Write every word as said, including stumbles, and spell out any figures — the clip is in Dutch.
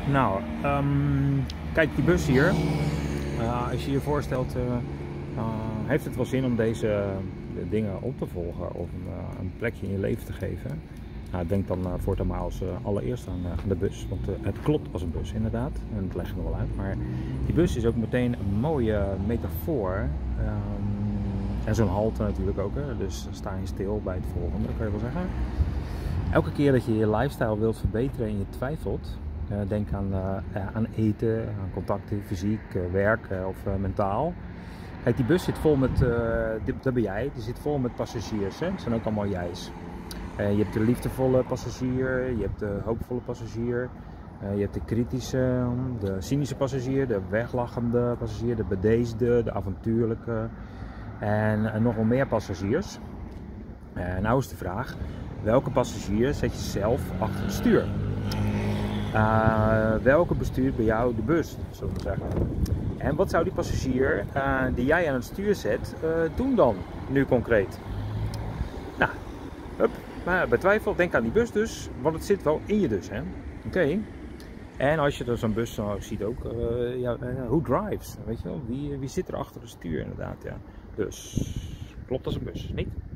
Nou, um, kijk, die bus hier, uh, als je je voorstelt, uh, uh, heeft het wel zin om deze uh, dingen op te volgen of een, uh, een plekje in je leven te geven? Nou, denk dan uh, voortaan maar als uh, allereerst aan, uh, aan de bus, want uh, het klopt als een bus inderdaad, en dat leg ik nog wel uit. Maar die bus is ook meteen een mooie metafoor, um, en zo'n halte natuurlijk ook, hè? Dus sta je stil bij het volgende, kan je wel zeggen. Elke keer dat je je lifestyle wilt verbeteren en je twijfelt, uh, denk aan, uh, aan eten, aan contacten, fysiek, uh, werk uh, of uh, mentaal. Kijk, die bus zit vol met, uh, dat ben jij, die zit vol met passagiers, hè? Dat zijn ook allemaal jij's. Uh, je hebt de liefdevolle passagier, je hebt de hoopvolle passagier, uh, je hebt de kritische, de cynische passagier, de weglachende passagier, de bedeesde, de avontuurlijke en uh, nog wel meer passagiers. Uh, nou is de vraag, welke passagier zet je zelf achter het stuur? Uh, welke bestuurt bij jou de bus, zullen we zeggen? En wat zou die passagier uh, die jij aan het stuur zet uh, doen dan, nu concreet? Nou, hup, maar bij twijfel, denk aan die bus dus, want het zit wel in je dus, hè? Oké. Okay. En als je dan zo'n bus uh, ziet ook, uh, ja, uh, who drives, weet je wel? Wie, wie zit er achter het stuur inderdaad, ja. Dus, klopt als een bus, niet?